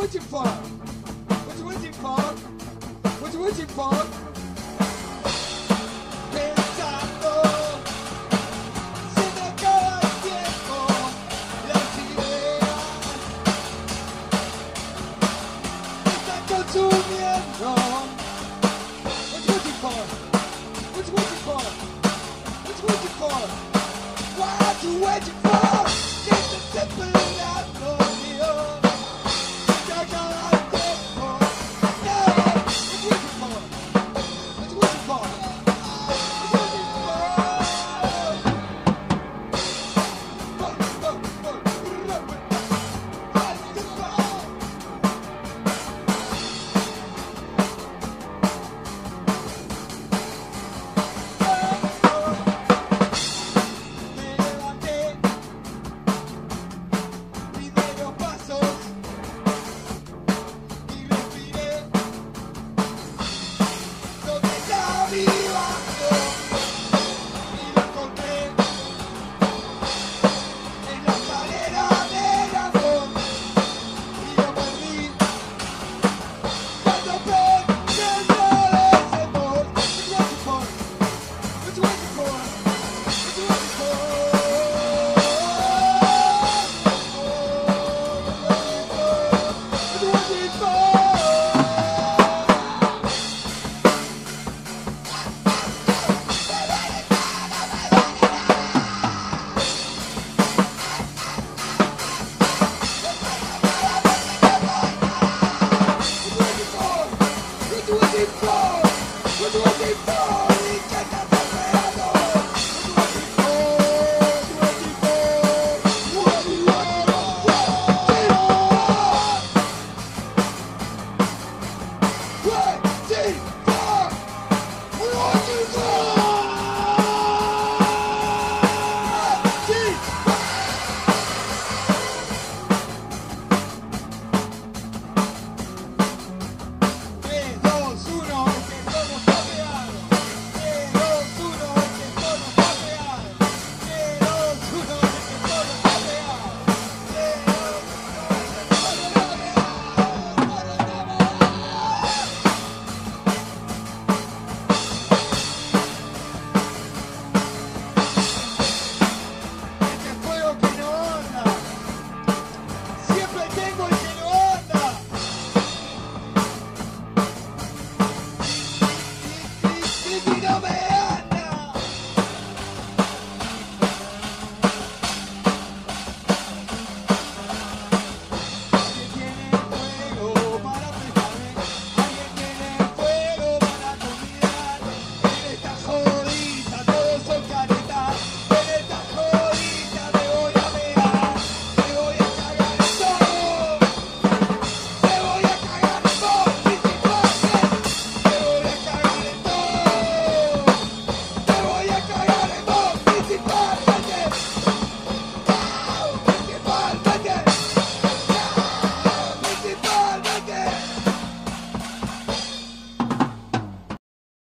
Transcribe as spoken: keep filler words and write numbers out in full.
waiting for? What you waiting for? What you waiting for? Pensando, se me acaba el tiempo, las ideas me están consumiendo. What you waiting for? What you waiting for? What you waiting for? What you waiting for? Get the temple out of here. What do I need for?